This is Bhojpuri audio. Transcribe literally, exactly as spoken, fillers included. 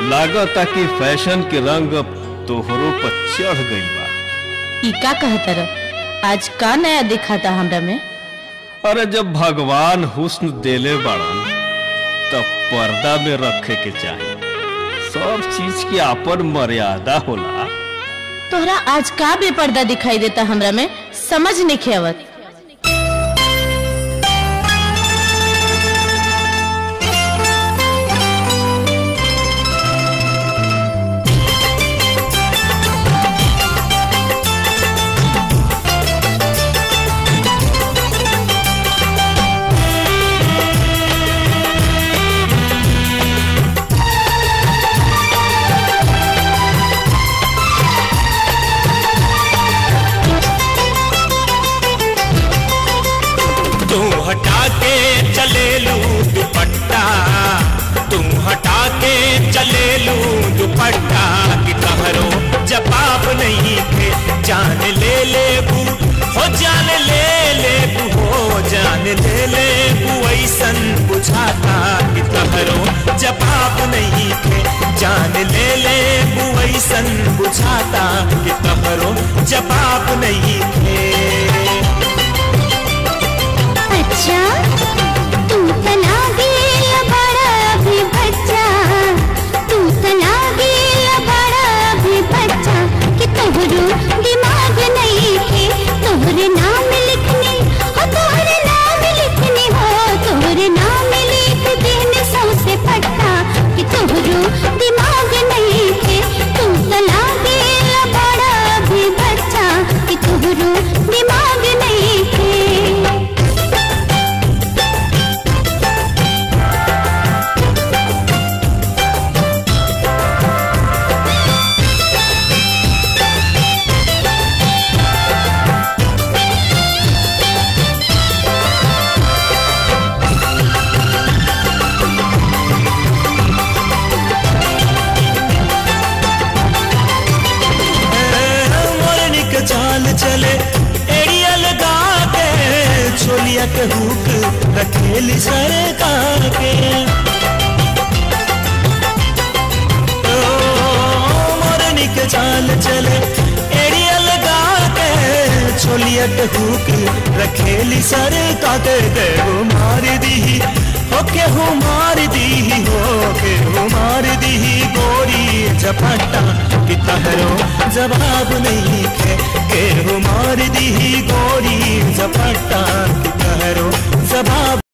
लागता कि फैशन के रंग अब तोहरों पर चढ़ गई बा। ई का कहतर? आज का नया दिखाता हमरा में? अरे जब भगवान हुस्न देले बाड़न तब पर्दा में रखे के चाहिए। सब चीज की आपन मर्यादा होला। तोहरा आज का बेपर्दा दिखाई देता हमरा में? समझ नहीं आवत। तू हटा के चले लू दुपट्टा, तू हटा के चले लू दुपट्टा कि तहरो जवाब नहीं थे। जान ले ले बू हो जान ले ले बू हो जान ले ले बू ऐसन बुझाता कि तहरो जवाब नहीं थे। जान ले ले बू ऐसन बुझाता कि तहरो जवाब नहीं थे। अच्छा तू तना गेला बड़ा भी बच्चा, तू तना गेला बड़ा भी बच्चा कि तोहरो दिमाग नहीं थे। तोहरे नाम लिखने हो तोहरे नाम लिखने हो तोहरे नाम लिख देने सौसे पट्टा कि तोहरो दिमाग नहीं थे। तू तना गेला बड़ा भी बच्चा कि तोहरो दिमाग नहीं थे। चाल चले एड़िया लगा के छोलिया के हुक रखेली सरका के। मोरनी के चाल चले एड़िया लगा के छोलिया के हुक रखेली सरका के। देव मार दी हो के हो मार दी हो के हो मार दी गोरी झपट्टा कि तहरो जवाब नहीं थे। के हो मार दी गोरी झपट्टा कि तहरो जवाब